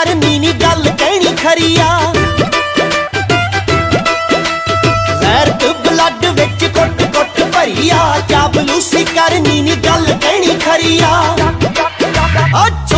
करनी नी गल कहनी खरी आ। गैरत ब्लड विच कुट कुट भरी आ, चापलूसी करनी नी गल कहनी खरी आ।